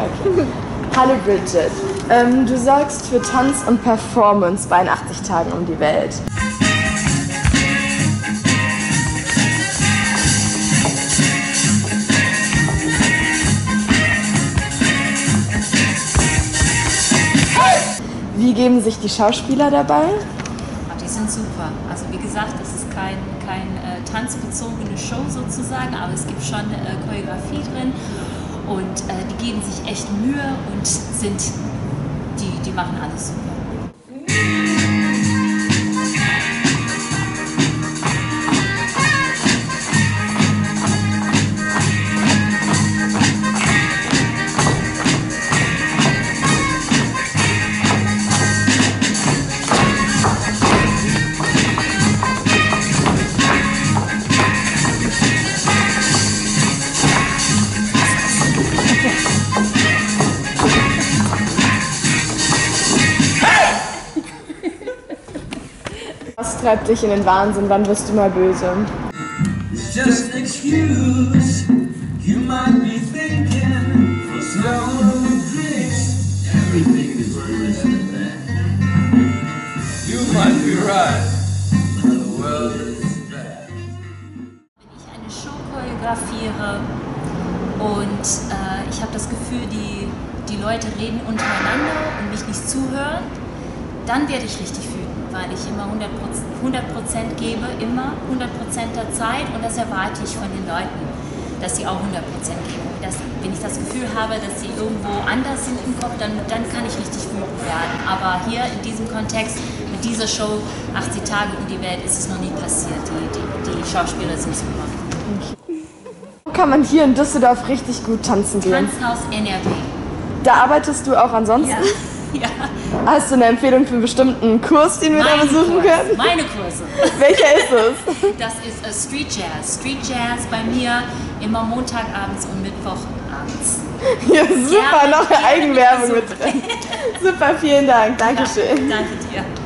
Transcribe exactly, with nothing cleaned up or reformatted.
Okay. Hallo Bridget, ähm, du sorgst für Tanz und Performance bei achtzig Tagen um die Welt. Wie geben sich die Schauspieler dabei? Die sind super. Also wie gesagt, das ist kein, kein äh, tanzbezogene Show sozusagen, aber es gibt schon äh, Choreografie drin und äh, die geben sich echt Mühe und sind, die, die machen alles super. Was treibt dich in den Wahnsinn? Wann wirst du mal böse? Just an excuse. You might be thinking for some drinks. Everything is worse than that. You might be right. The world is bad. Wenn ich eine Show choreografiere und äh, ich habe das Gefühl, die, die Leute reden untereinander und mich nicht zuhören, dann werde ich richtig wütend, weil ich immer hundert Prozent gebe, immer hundert Prozent der Zeit und das erwarte ich von den Leuten, dass sie auch hundert Prozent geben. Das, wenn ich das Gefühl habe, dass sie irgendwo anders sind im Kopf, dann, dann kann ich richtig wütend werden. Aber hier in diesem Kontext, mit dieser Show, achtzig Tage um die Welt, ist es noch nie passiert. Die, die, die Schauspieler sind super. Wo kann man hier in Düsseldorf richtig gut tanzen gehen? Tanzhaus N R W. Da arbeitest du auch ansonsten? Ja. Ja. Hast du eine Empfehlung für einen bestimmten Kurs, den wir Mein da besuchen Kurs, können? Meine Kurse. Welcher ist es? Das ist uh, Street Jazz. Street Jazz bei mir immer Montagabends und Mittwochabends. Ja, super, Gerne, noch eine gerne Eigenwerbung mit mit drin. Super, vielen Dank. Dankeschön. Danke dir.